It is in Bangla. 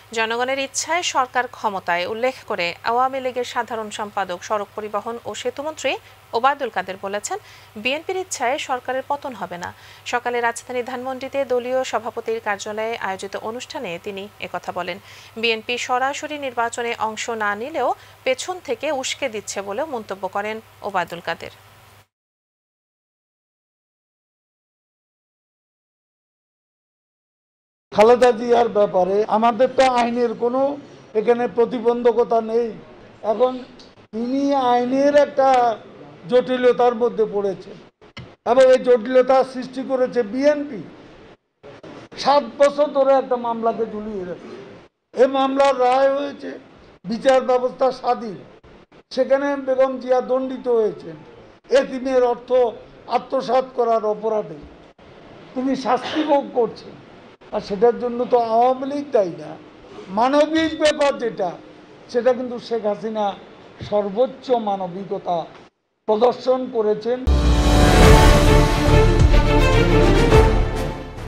জনগণের ইচ্ছায় সরকার ক্ষমতায় উল্লেখ করে আওয়ামী লীগের সাধারণ সম্পাদক, সড়ক পরিবহন ও সেতুমন্ত্রী ওবায়দুল কাদের বলেছেন, বিএনপির ইচ্ছায় সরকারের পতন হবে না। সকালে রাজধানী ধানমন্ডিতে দলীয় সভাপতির কার্যালয়ে আয়োজিত অনুষ্ঠানে তিনি একথা বলেন। বিএনপি সরাসরি নির্বাচনে অংশ না নিলেও পেছন থেকে উস্কে দিচ্ছে বলে মন্তব্য করেন ওবায়দুল কাদের। খালেদা জিয়ার ব্যাপারে আমাদের তো আইনের কোনো এখানে প্রতিবন্ধকতা নেই। এখন তিনি আইনের একটা জটিলতার মধ্যে পড়েছেন এবং এই জটিলতা সৃষ্টি করেছে বিএনপি। 7 বছর ধরে একটা মামলাকে ঝুলিয়ে রেখেছে। এই মামলার রায় হয়েছে, বিচার ব্যবস্থা স্বাধীন, সেখানে বেগম জিয়া দণ্ডিত হয়েছেন এতিমের অর্থ আত্মসাৎ করার অপরাধে। তিনি শাস্তি ভোগ করছেন, আর সেটার জন্য তো আওয়ামী লীগ দায়ী না। মানবিক ব্যাপার যেটা, সেটা কিন্তু শেখ হাসিনা সর্বোচ্চ মানবিকতা প্রদর্শন করেছেন।